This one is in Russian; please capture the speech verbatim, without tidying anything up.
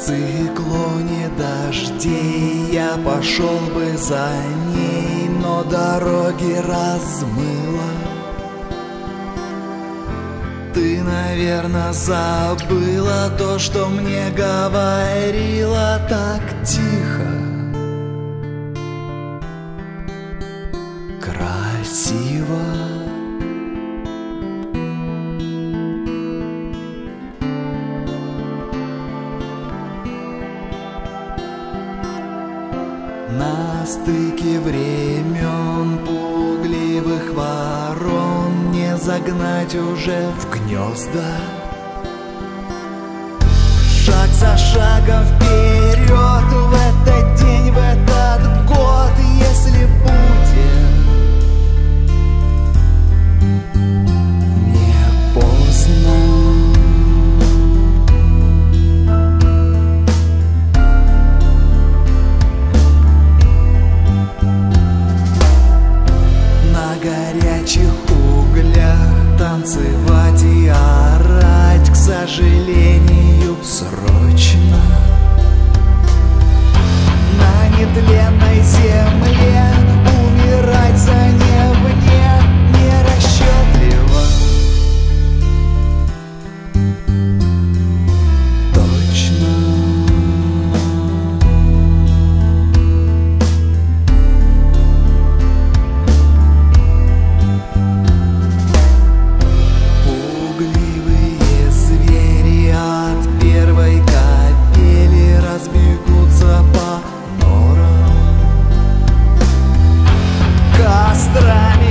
циклоне дождей я пошел бы за ней, но дороги размыло. Ты, наверно, забыла то, что мне говорила так тихо, красиво. На стыке времен пугливых ворон не загнать уже в гнезда. Шаг за шагом вперед в этот день, в этот год, если будет не поздно. Горячих углях танцевать и орать, к сожалению, срочно. На нетленной земле умирать за невне нерасчетливо. Точно. Кострами